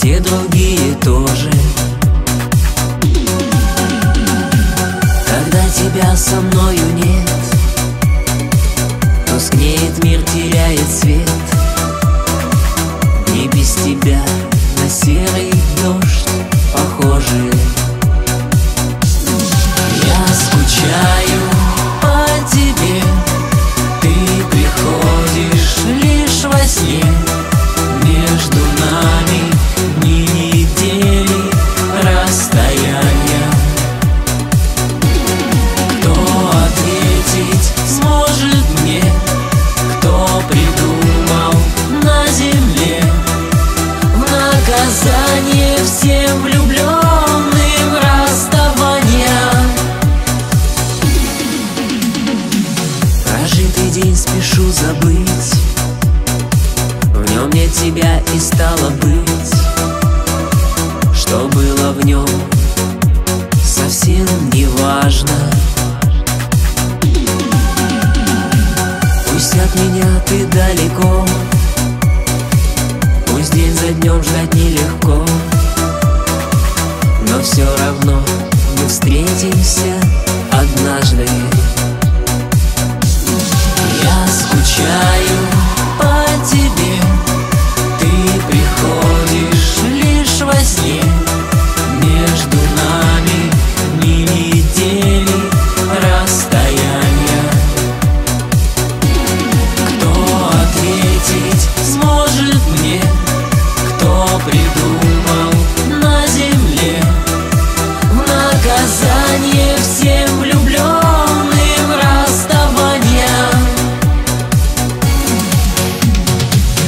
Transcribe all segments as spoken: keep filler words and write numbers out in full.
все другие тоже. Когда тебя со мною нет, тускнеет мир, теряет свет. Не без тебя на серый дождь похожи. Я скучаю по тебе, ты приходишь лишь во сне. Между нами ни недели расстояния. Кто ответить сможет мне? Кто придумал на земле в наказание всем влюбленным расставания? Прожитый день спешу забыть, в нем нет тебя и стало быть. Что было в нем, совсем не важно. Пусть от меня ты далеко, пусть день за днем ждать нелегко, но все равно мы встретимся однажды. Я скучаю по тебе, ты приходишь лишь во сне. Между нами ни недели расстояния. Кто ответить сможет мне? Кто придумал на земле в наказание всем влюбленным расставания?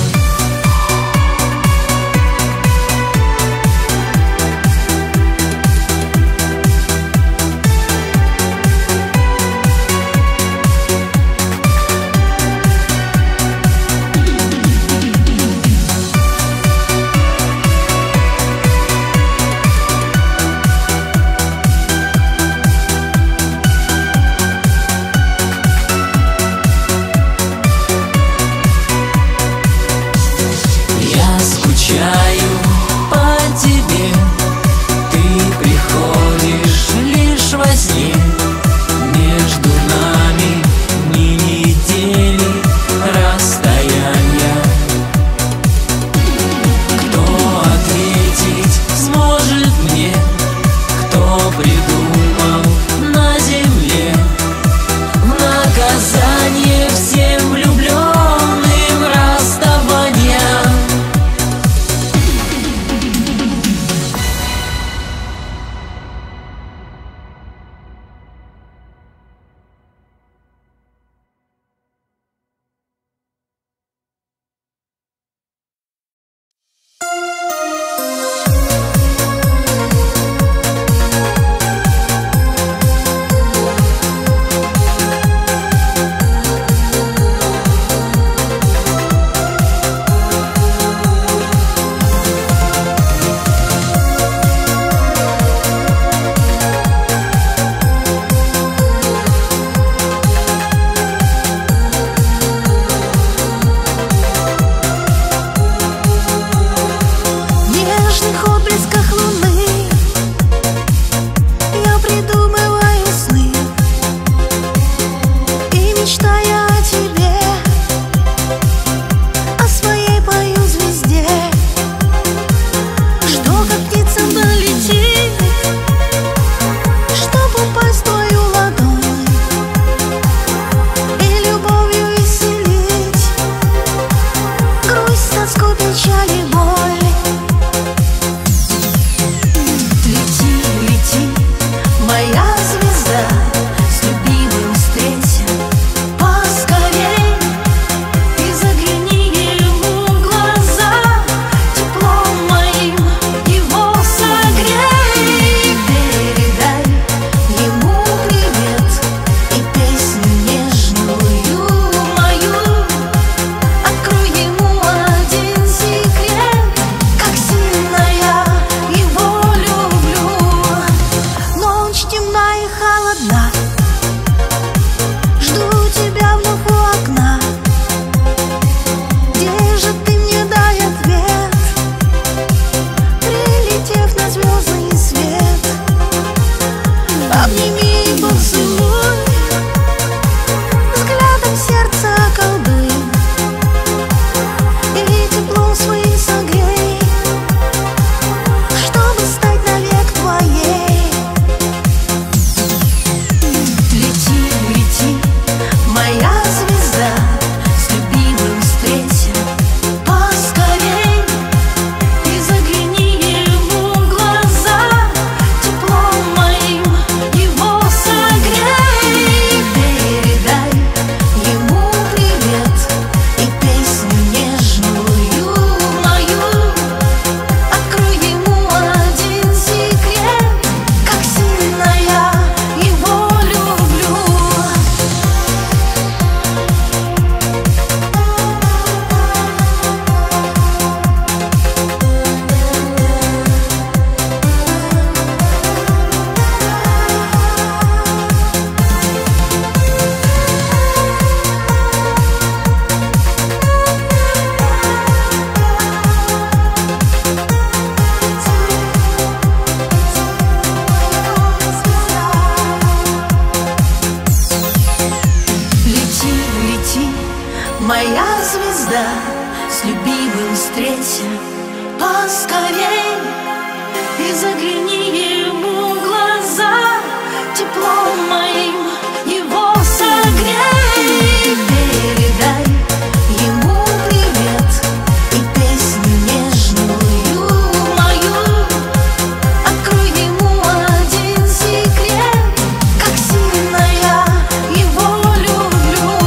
поскорей и загляни ему в глаза, теплом моим его согрей. Передай ему привет и песню нежную мою. Открой ему один секрет, как сильно я его люблю.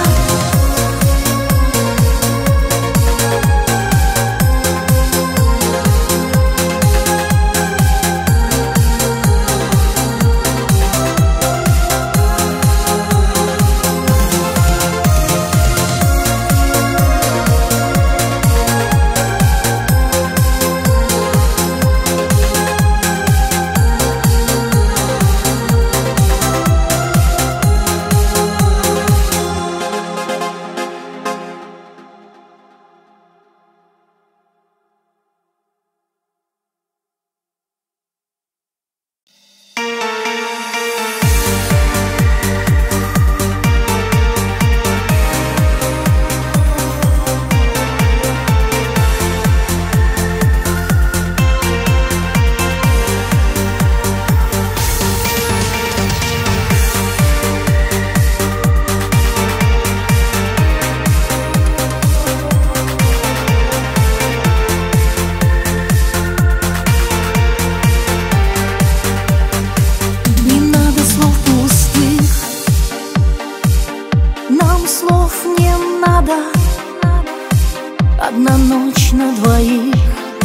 Одна ночь на двоих,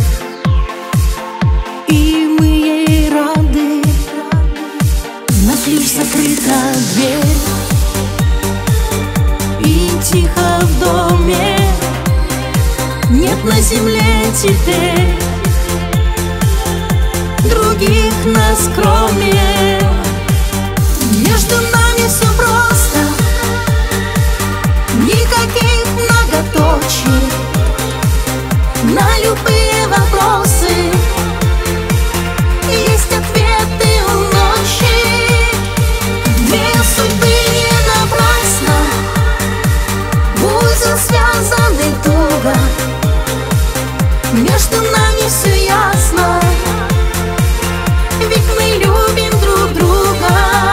и мы ей рады. На ключ закрыта дверь, и тихо в доме. Нет на земле теперь других нас кроме. Между нами все просто, никаких многоточий. На любые вопросы есть ответы у ночи. Две судьбы не напрасно, в узел связаны туго. Между нами все ясно, ведь мы любим друг друга.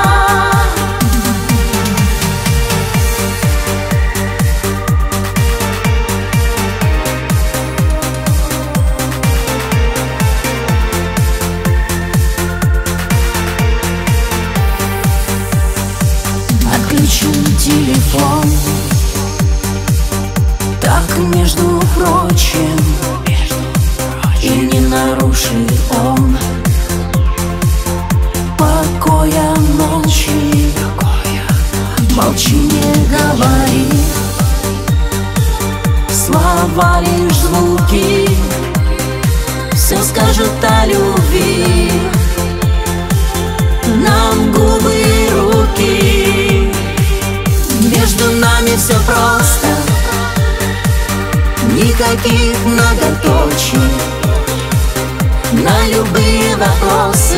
Отключу телефон, так между прочим, и не нарушит он покоя ночи. Молчи, не говори, слова лишь звуки, все скажут о любви. Нам губы и руки, между нами все просто, никаких многоточий. На любые вопросы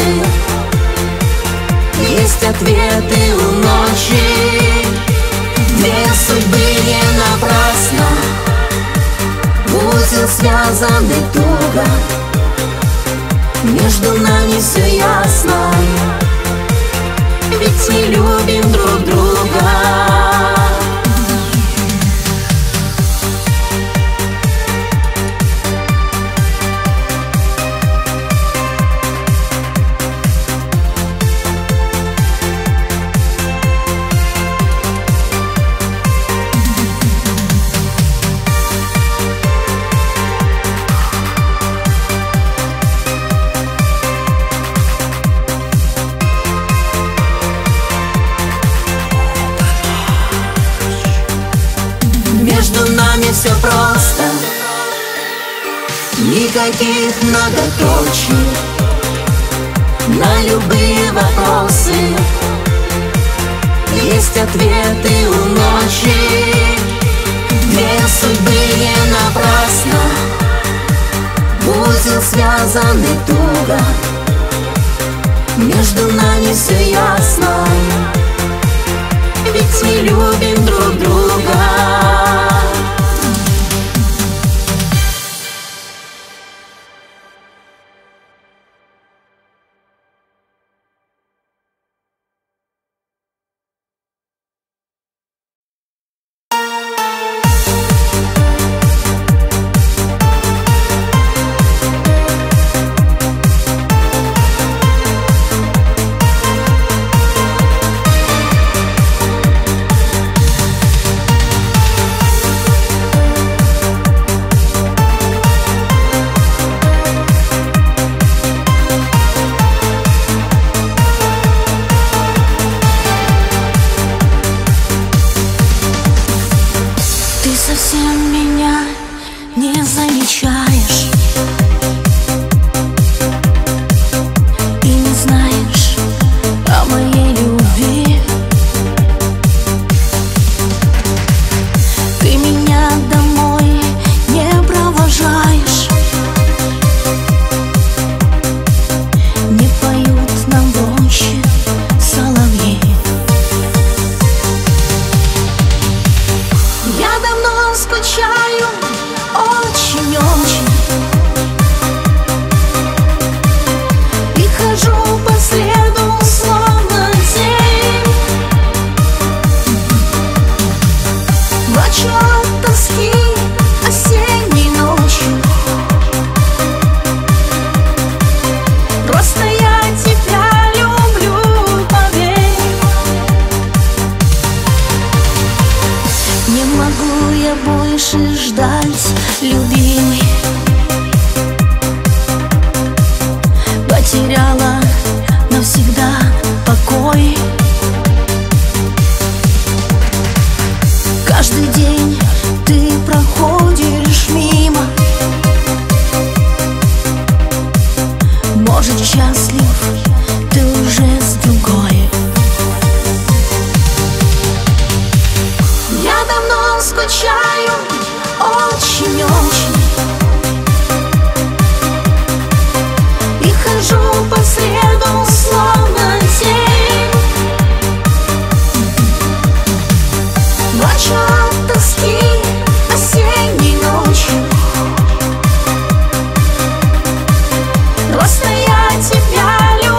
есть ответы у ночи. Две судьбы не напрасно, в узел связаны туго. Между нами все ясно, ведь мы любим друг друга. Между нами все просто, никаких многоточий. На любые вопросы есть ответы у ночи. Две судьбы не напрасно, в узел связаны туго. Между нами все ясно, ведь мы любим друг друга. может, счастлив ты уже с другой. Я давно скучаю, очень-очень, и хожу по следу, словно тень. Плачу от тоски осенней ночью. Просто я тебя люблю.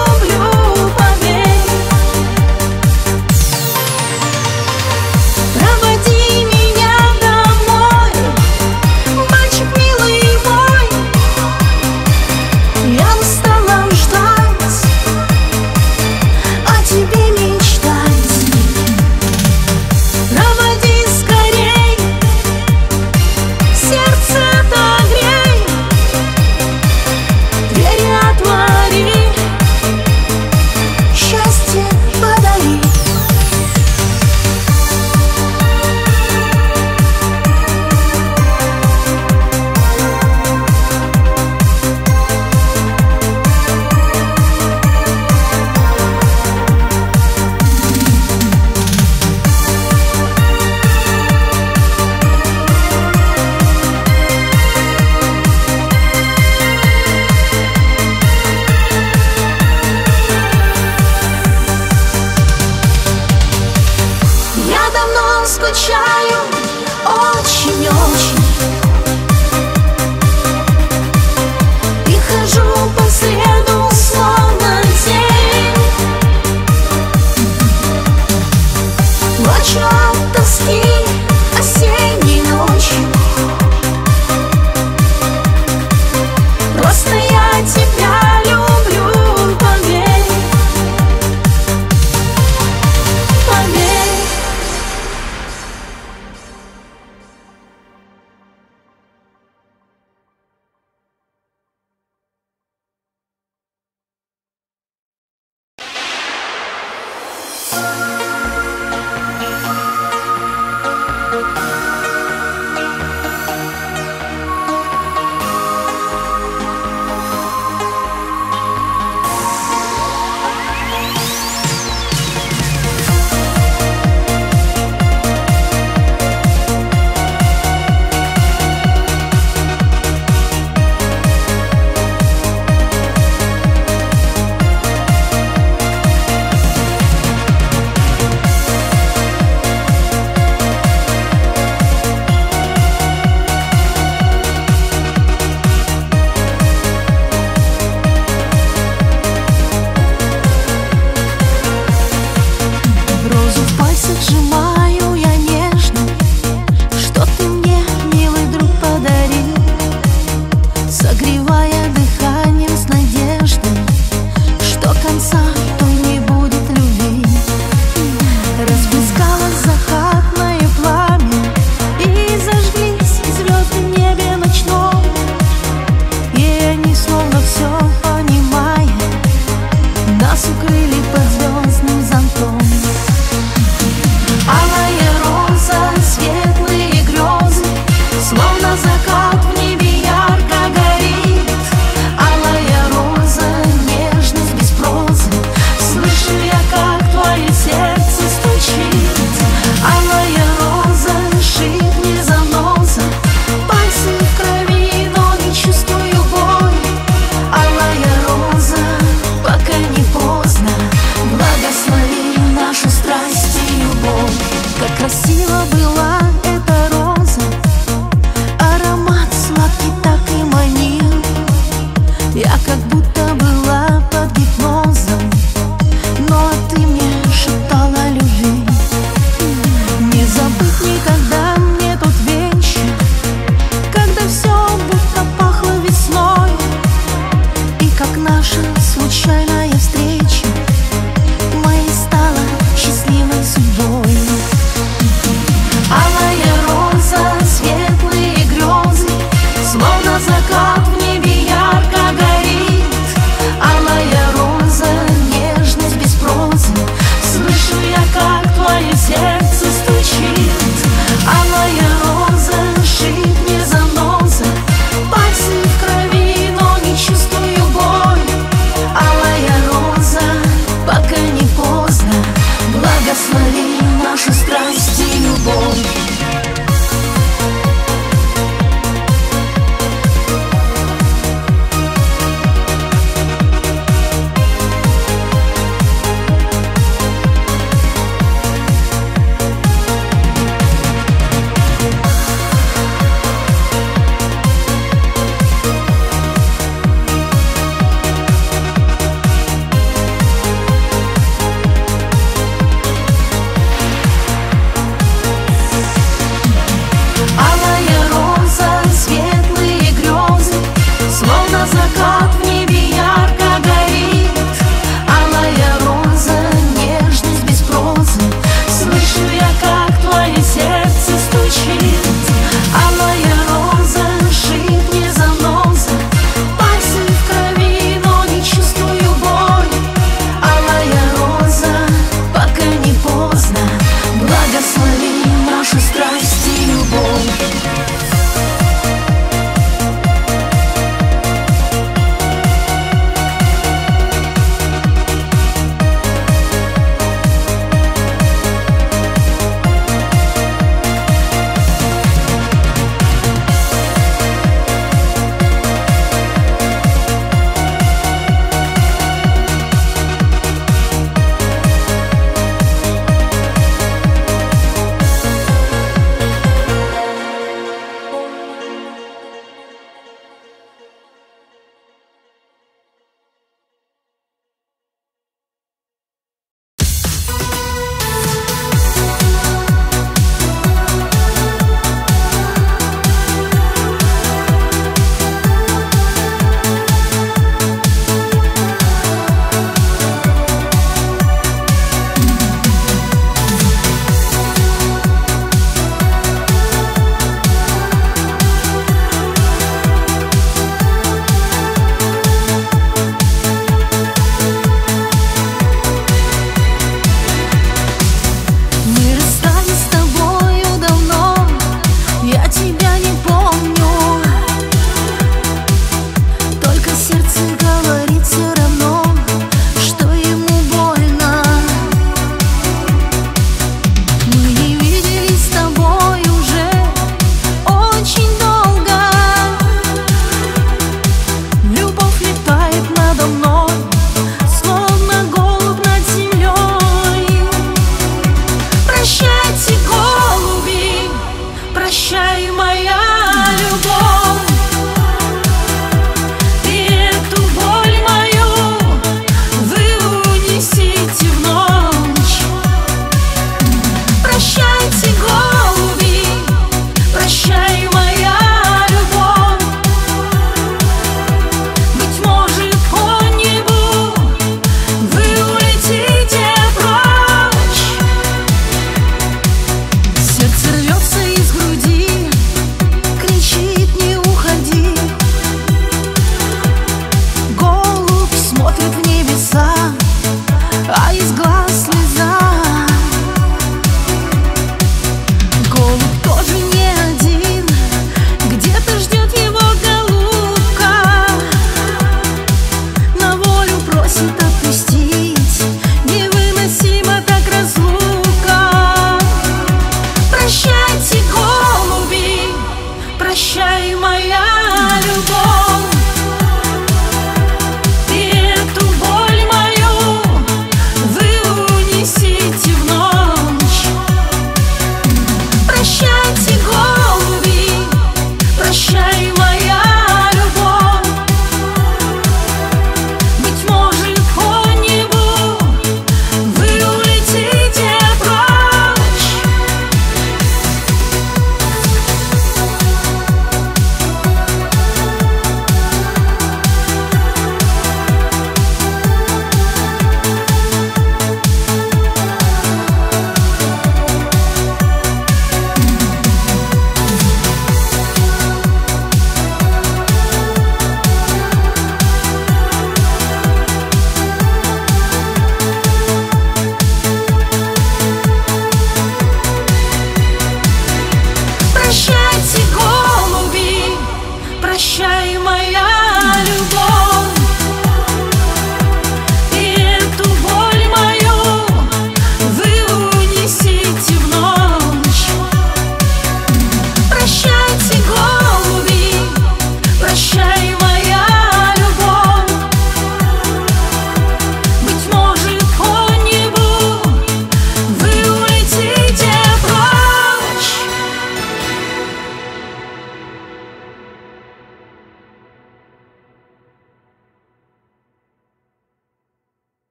закат в небе ярко горит. Алая роза, нежность без прозы. Слышу я, как твое сердце стучит. Алая роза, шип не заноза. Пальцы в крови, но не чувствую боль. Алая роза, пока не поздно, благослови нашу страсть и любовь.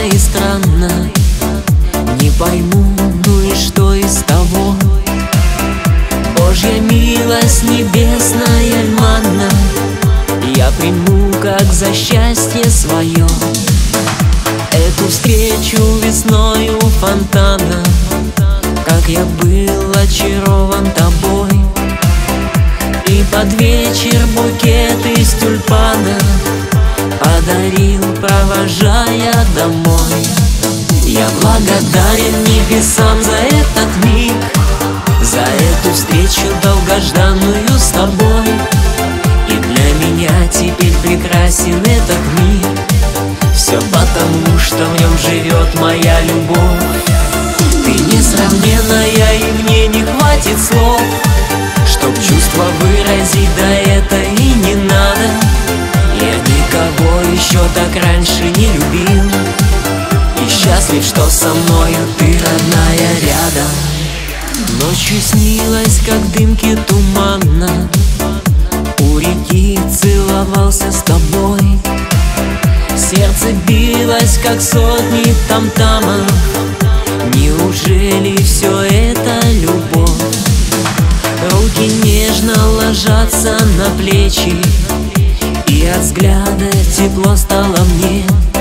и странно. Не пойму, ну и что из того? Божья милость, небесная манна, я приму как за счастье свое эту встречу весною фонтана. Как я был очарован тобой, и под вечер букет из тюльпана подарил, провожая домой. Я благодарен небесам за этот миг, за эту встречу долгожданную с тобой. И для меня теперь прекрасен этот мир, все потому, что в нем живет моя любовь. Ты несравненная, и мне не хватит слов, чтоб чувства выразить, да это и не надо. Я никого еще так раньше не любил, и счастлив, что со мною ты, родная, рядом. Ночью снилась, как дымки туманно, у реки целовался с тобой. Сердце билось, как сотни там-тамов. Неужели все это любовь? Руки нежно ложатся на плечи, и от взгляда тепло стало мне.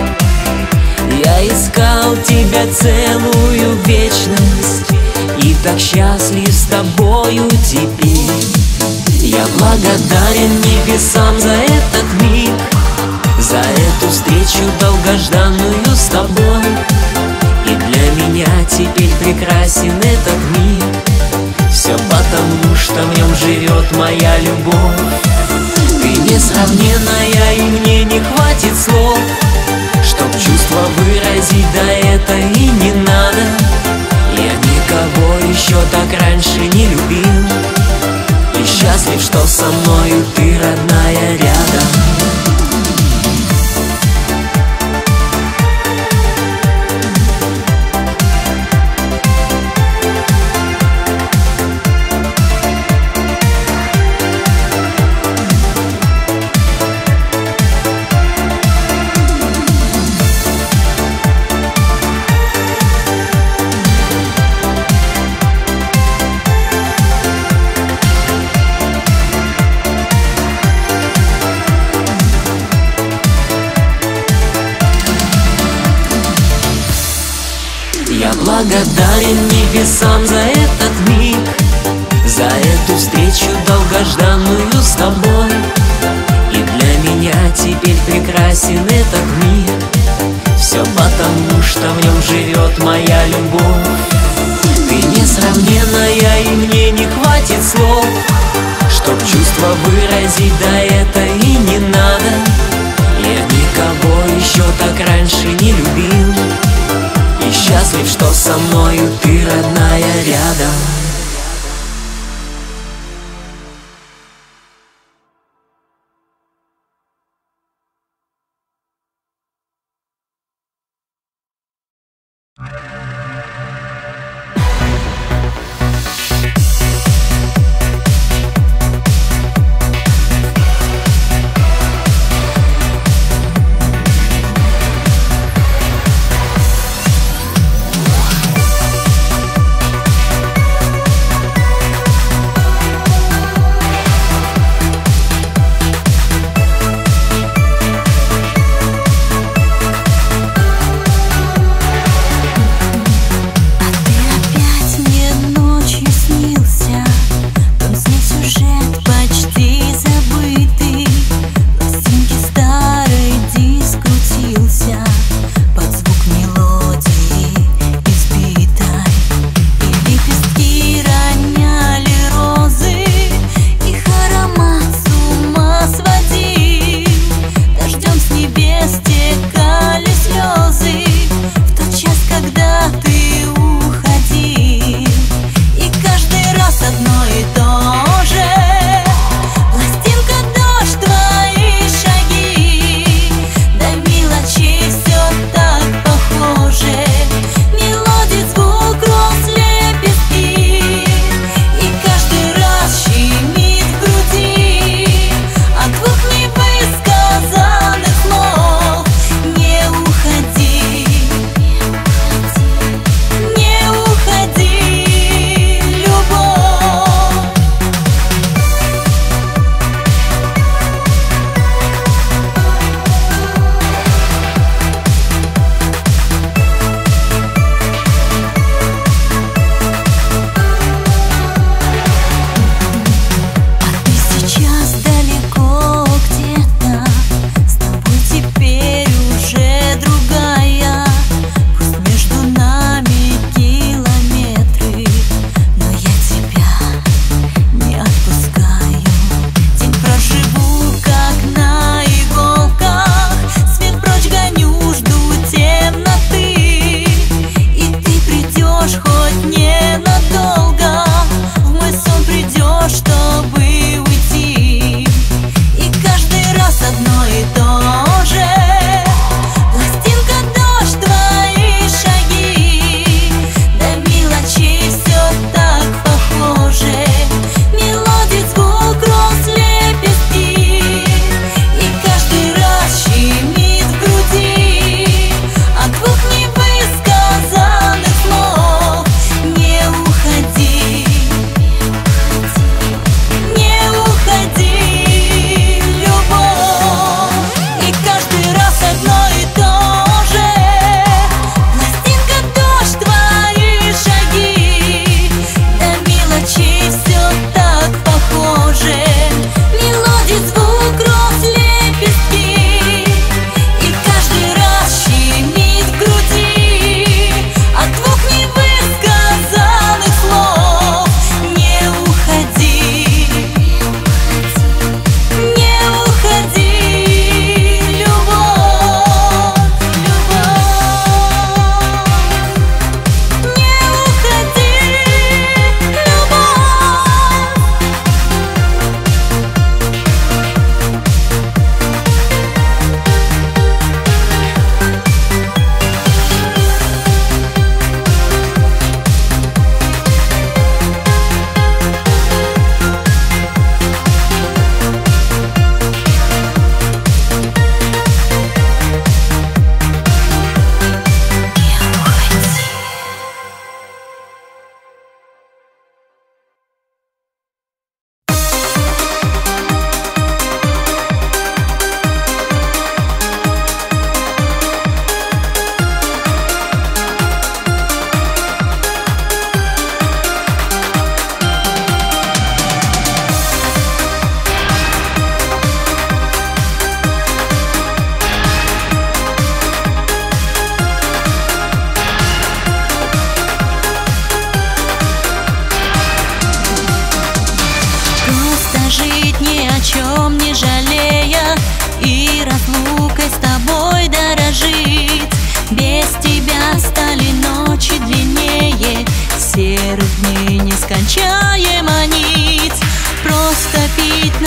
Я искал тебя целую вечность, и так счастлив с тобою теперь. Я благодарен небесам за этот миг, за эту встречу долгожданную с тобой. И для меня теперь прекрасен этот мир, все потому, что в нем живет моя любовь. Ты несравненная, и мне не хватит слов, чтоб чувства выразить, да это и не надо. Я никого еще так раньше не любил, и счастлив, что со мною ты, родная, рядом. Я благодарен небесам за этот миг, за эту встречу долгожданную с тобой. И для меня теперь прекрасен этот мир, все потому, что в нем живет моя любовь. Ты несравненная, и мне не хватит слов, чтоб чувства выразить, да это и не надо. Я никого еще так раньше не любил, и счастлив, что со мною ты, родная, рядом.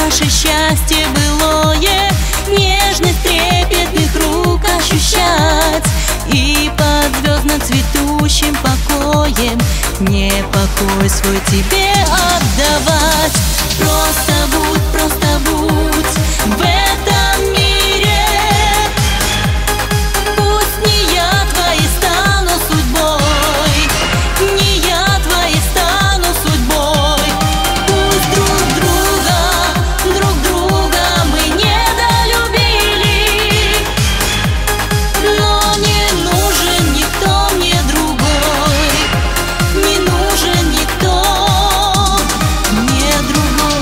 наше счастье былое, нежность трепетных рук ощущать и под звездно-цветущим покоем не покой свой тебе отдавать. Просто будь, просто будь в этом мире. Пусть не я твоей стану судьбой, не я твоей стану судьбой. Пусть друг друга, друг друга мы недолюбили, но не нужен никто мне другой, не нужен никто мне другой.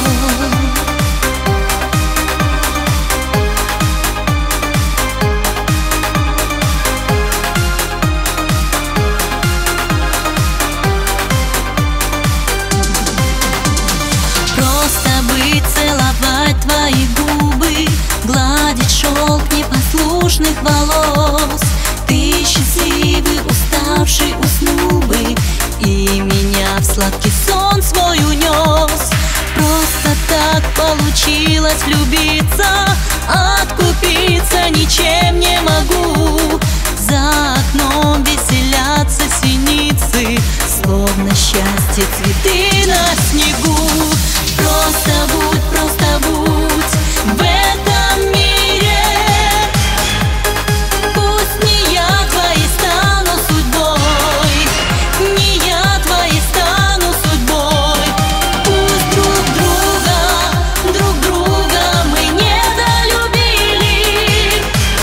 Просто быть, целовать твои губы, гладить шелк непослушных волос. Ты счастливый, уставший, уснул бы и меня в сладкий сон свой унес. Просто так получилось влюбиться, откупиться ничем не могу. За окном веселятся синицы, словно счастье цветы на снегу. Просто будь, просто будь в этом мире. Пусть не я твоей стану судьбой, не я твоей стану судьбой. Пусть друг друга, друг друга мы недолюбили,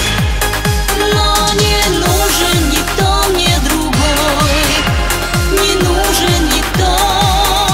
но не нужен никто мне другой, не нужен никто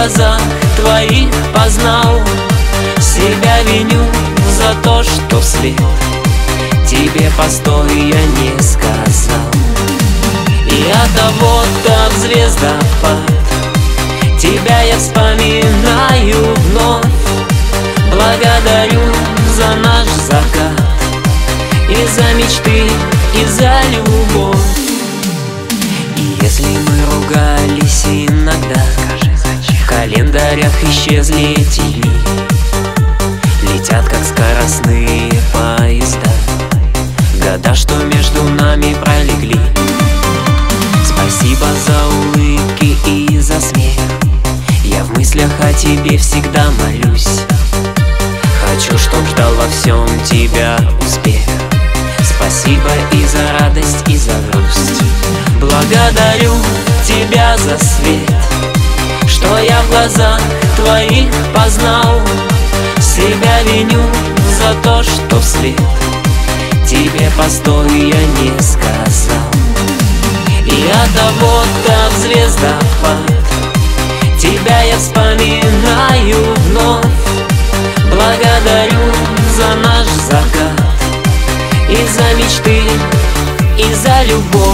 глазах твоих познал, себя виню за то, что вслед тебе постой я не сказал. И от того-то в звездопад тебя я вспоминаю вновь, благодарю за наш закат, и за мечты, и за любовь. И если мы ругались иногда, в календарях исчезли эти дни, летят как скоростные поезда года, что между нами пролегли. Спасибо за улыбки и за смех, я в мыслях о тебе всегда молюсь. Хочу, чтоб ждал во всем тебя успех. Спасибо и за радость, и за грусть. Благодарю тебя за свет, что я в глазах твоих познал, себя виню за то, что вслед тебе постой я не сказал. И от того-то в звездопад тебя я вспоминаю вновь, благодарю за наш закат, и за мечты, и за любовь.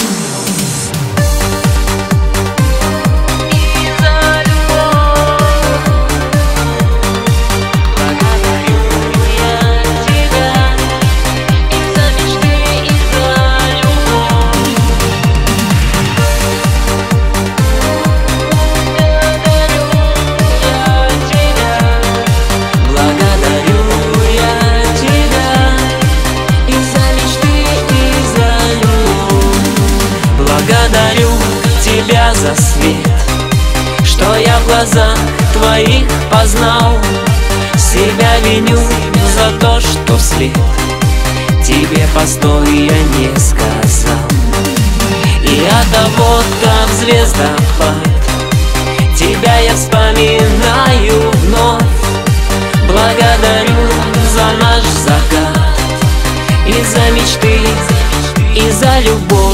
Благодарю тебя за свет, что я в глазах твоих познал, себя виню за то, что вслед тебе постой я не сказал. И от того-то в звездопад тебя я вспоминаю вновь, благодарю за наш закат, и за мечты, и за любовь.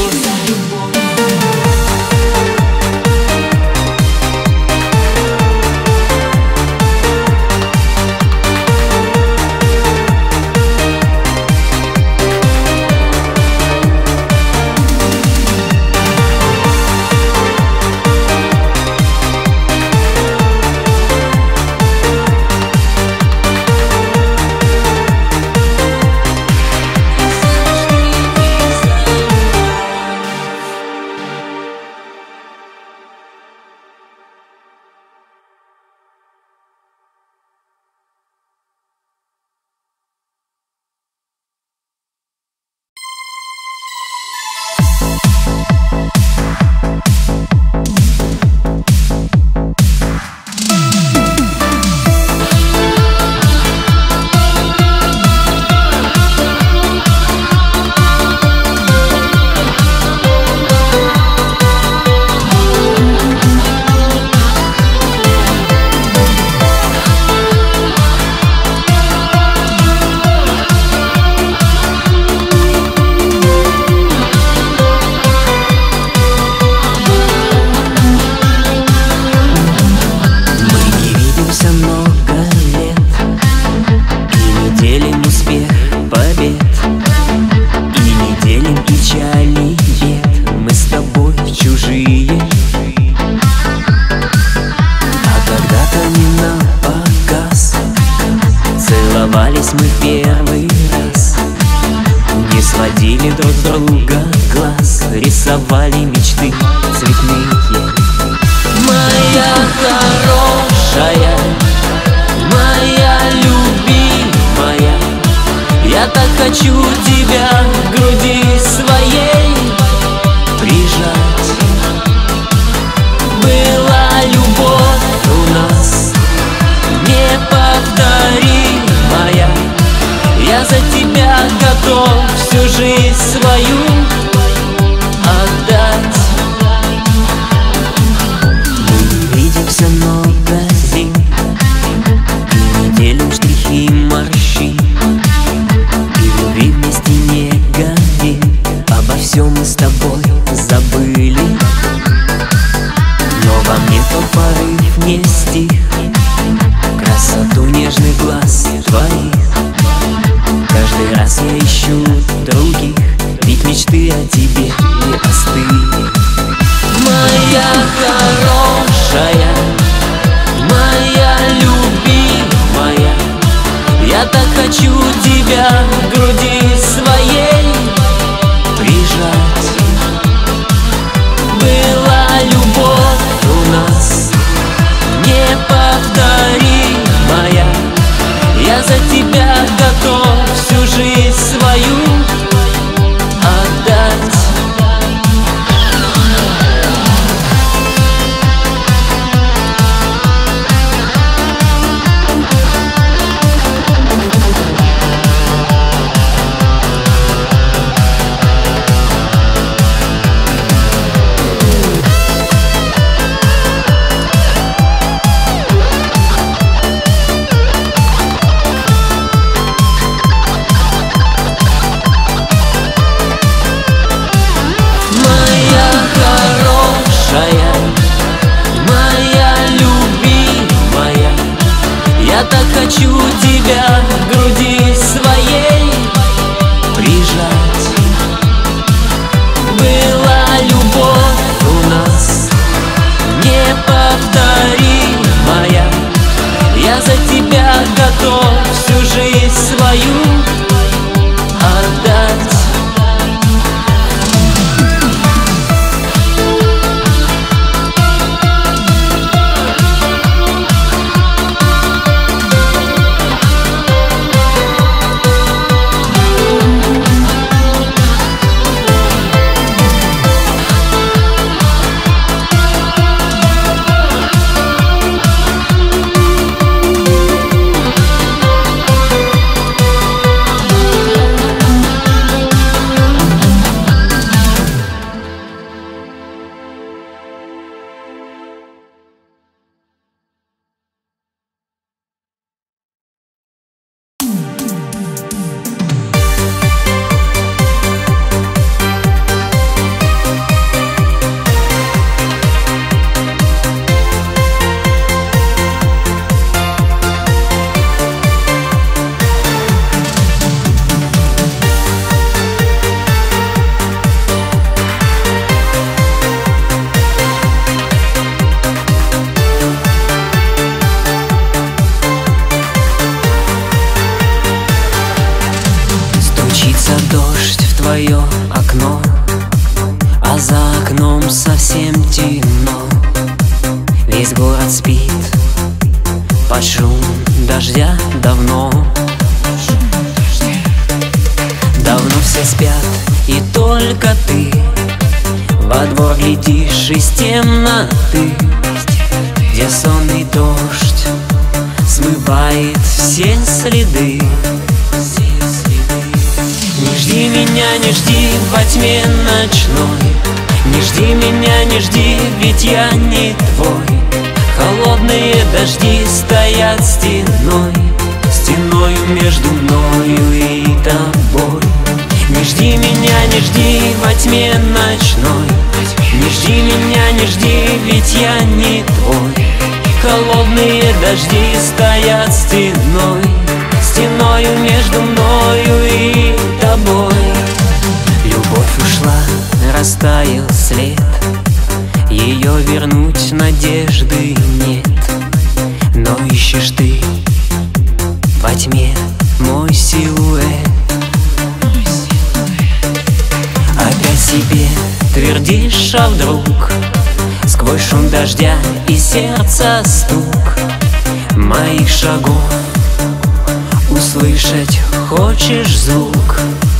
Мы в первый раз не сводили друг с друга глаз, рисовали мечты цветные. Моя хорошая, моя любимая, я так хочу тебя к груди своей прижать. Была любовь у нас неповторимая, я за тебя готов всю жизнь свою отдать. Мы видимся много зим, и не делим штрихи морщин, и в любви вместе не горим. Обо всем мы с тобой забыли, но во мне тот порыв не стих, красоту нежных глаз твоих. Каждый раз я ищу других, ведь мечты о тебе не остыли. Моя хорошая, моя любимая, я так хочу тебя к груди своей прижать. Была любовь у нас неповторимая, я за тебя готов всю жизнь свою отдать. Я так хочу тебя к груди своей прижать. Была любовь у нас неповторимая, я за тебя готов всю жизнь свою отдать. Дождь в твое окно, а за окном совсем темно. Весь город спит под шум дождя давно. Давно все спят, и только ты во двор глядишь из темноты, где сонный дождь смывает все следы. Не жди меня, не жди во тьме ночной, не жди меня, не жди, ведь я не твой. Холодные дожди стоят стеной, стеною между мною и тобой. Не жди меня, не жди во тьме ночной, не жди меня, не жди, ведь я не твой. Холодные дожди стоят стеной, стеною между мною и тобой. Любовь ушла, растаял след, ее вернуть надежды нет. Но ищешь ты во тьме мой силуэт. Опять себе твердишь, а вдруг сквозь шум дождя и сердца стук моих шагов услышать хочешь звук.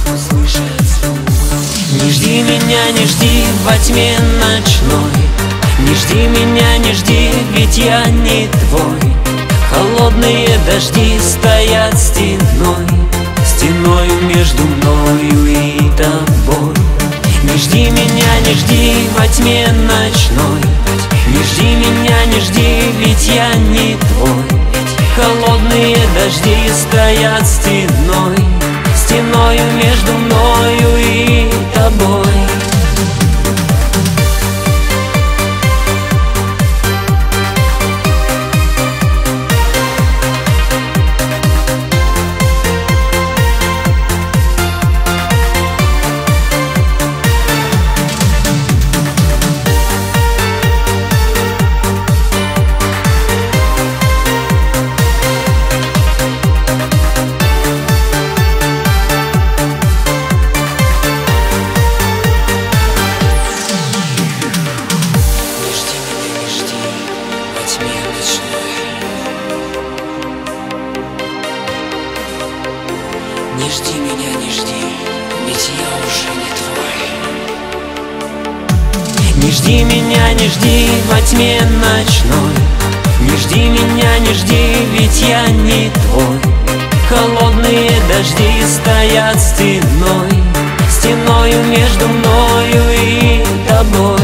Не жди меня, не жди во тьме ночной, не жди меня, не жди, ведь я не твой. Холодные дожди стоят стеной, стеною между мною и тобой. Не жди меня, не жди во тьме ночной, не жди меня, не жди, ведь я не твой. Холодные дожди стоят стеной, стеною между мною и тобой. жди меня, не жди во тьме ночной. Не жди меня, не жди, ведь я не твой. Холодные дожди стоят стеной, стеною между мною и тобой.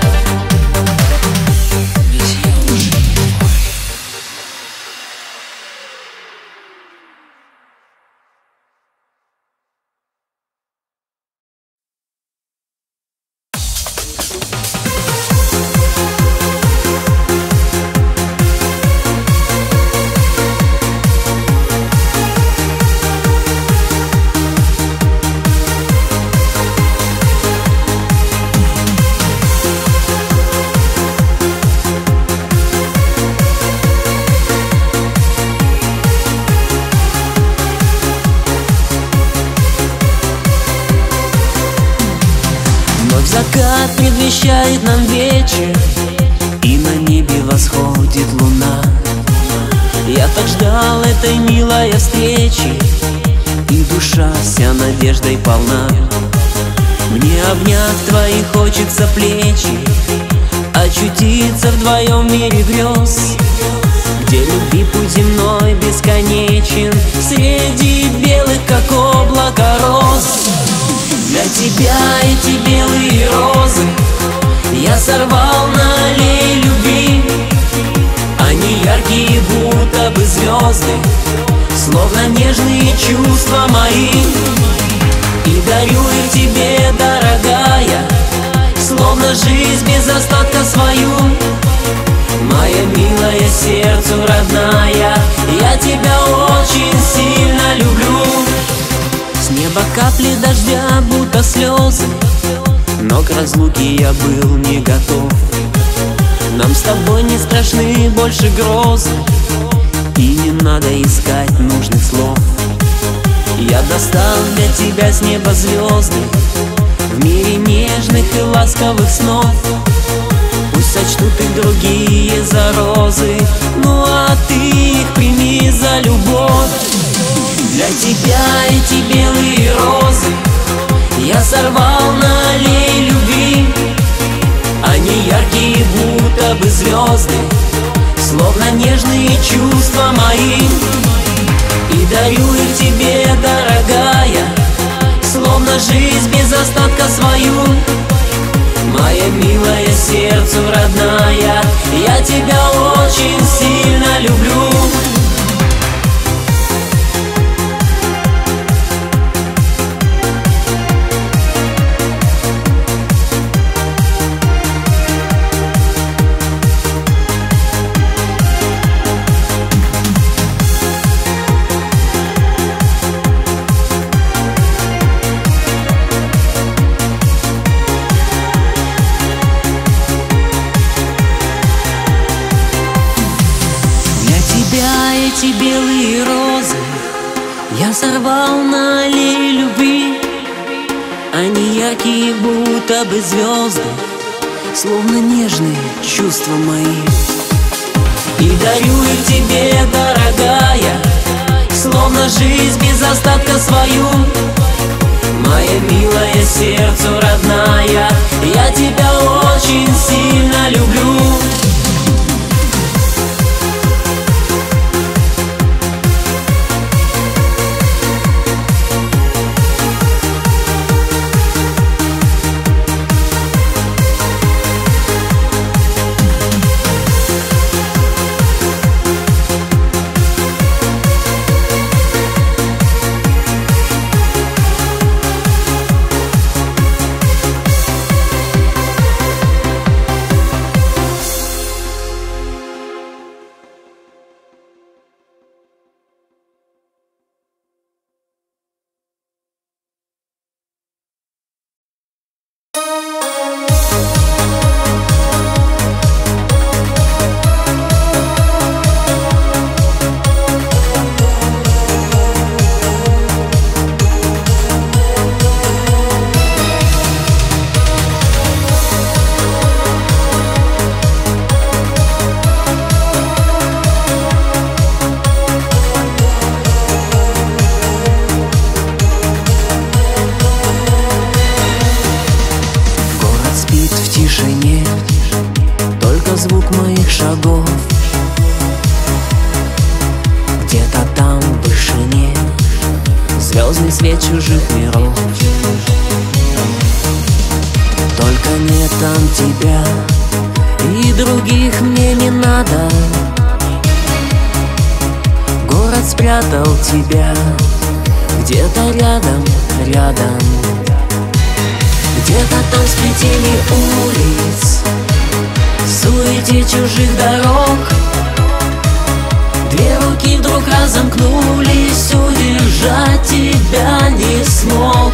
Закат предвещает нам вечер, и на небе восходит луна. Я так ждал этой милой встречи, и душа вся надеждой полна. Мне, обняв твои, хочется плечи, очутиться вдвоем в мире грез, где любви путь земной бесконечен, среди белых, как облако, роз. Для тебя эти белые розы я сорвал на аллее любви. Они яркие, будто бы звезды, словно нежные чувства мои. И дарю их тебе, дорогая, словно жизнь без остатка свою. Моя милая, сердцу родная, я тебя очень сильно люблю. С неба капли дождя, будто слезы, но к разлуке я был не готов. Нам с тобой не страшны больше грозы, и не надо искать нужных слов. Я достал для тебя с неба звезды, в мире нежных и ласковых снов. Пусть сочтут их другие за розы, ну а ты их прими за любовь. Для тебя эти белые розы я сорвал на аллее любви. Они яркие, будто бы звезды, словно нежные чувства мои. И дарю их тебе, дорогая, словно жизнь без остатка свою. Моя милая, сердцу родная, я тебя очень сильно люблю. Эти белые розы я сорвал на аллее любви. Они яркие, будто бы звезды, словно нежные чувства мои. И дарю их тебе, дорогая, словно жизнь без остатка свою. Моя милая, сердцу родная, я тебя очень сильно люблю. шагов. Где-то там в вышине звездный свет чужих миров. Только нет там тебя, и других мне не надо. Город спрятал тебя где-то рядом, рядом. Где-то там в сплетении улиц, в суете чужих дорог, две руки вдруг разомкнулись, удержать тебя не смог.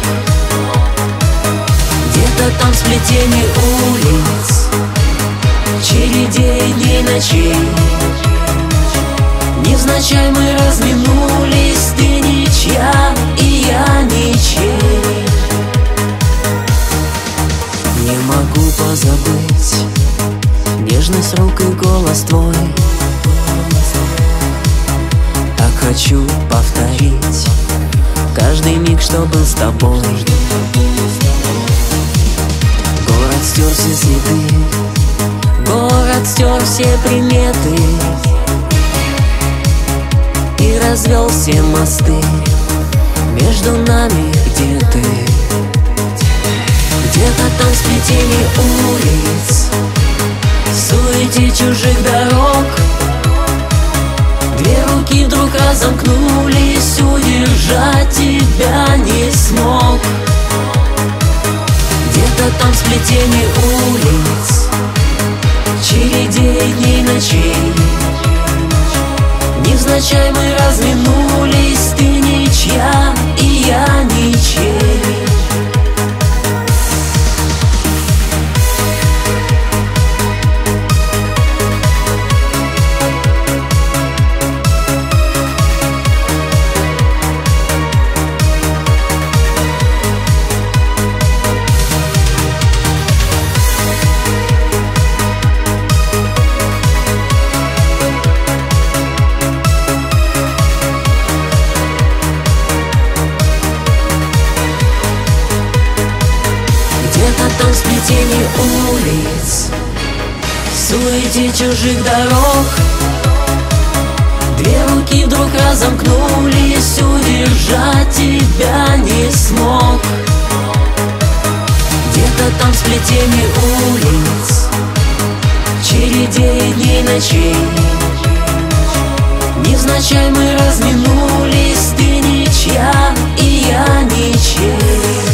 Где-то там в сплетении улиц, череде дней ночей, невзначай мы разминулись, ты ничья, и я ничей. Не могу позабыть нежность рук и голос твой. Так хочу повторить каждый миг, что был с тобой. Город стер все следы, город стер все приметы и развел все мосты между нами, где ты. Где-то там в сплетении улиц, в суете чужих дорог, две руки вдруг разомкнулись, удержать тебя не смог. Где-то там в сплетении улиц, череде дней ночей, невзначай мы разминулись, ты ничья, и я ничей. Там в сплетении улиц, в суете чужих дорог, две руки вдруг разомкнулись, удержать тебя не смог. Где-то там в сплетении улиц, череде дней ночей, невзначай мы разминулись, ты ничья, и я ничей.